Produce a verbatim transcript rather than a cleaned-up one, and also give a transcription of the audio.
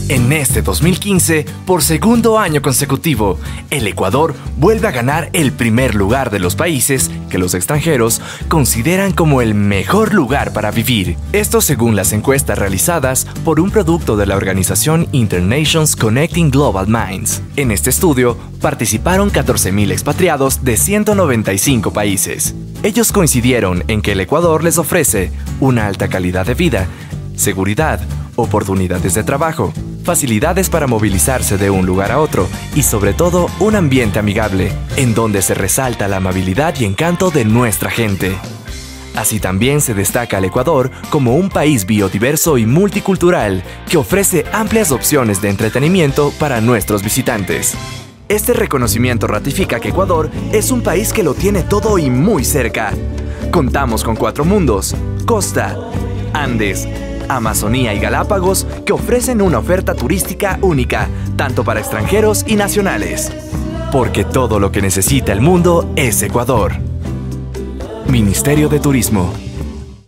En este dos mil quince, por segundo año consecutivo, el Ecuador vuelve a ganar el primer lugar de los países que los extranjeros consideran como el mejor lugar para vivir. Esto según las encuestas realizadas por un producto de la organización Internations Connecting Global Minds. En este estudio participaron catorce mil expatriados de ciento noventa y cinco países. Ellos coincidieron en que el Ecuador les ofrece una alta calidad de vida, seguridad, oportunidades de trabajo, facilidades para movilizarse de un lugar a otro y sobre todo un ambiente amigable, en donde se resalta la amabilidad y encanto de nuestra gente. Así también se destaca al Ecuador como un país biodiverso y multicultural que ofrece amplias opciones de entretenimiento para nuestros visitantes. Este reconocimiento ratifica que Ecuador es un país que lo tiene todo y muy cerca. Contamos con cuatro mundos: costa, Andes, Amazonía y Galápagos, que ofrecen una oferta turística única, tanto para extranjeros y nacionales. Porque todo lo que necesita el mundo es Ecuador. Ministerio de Turismo.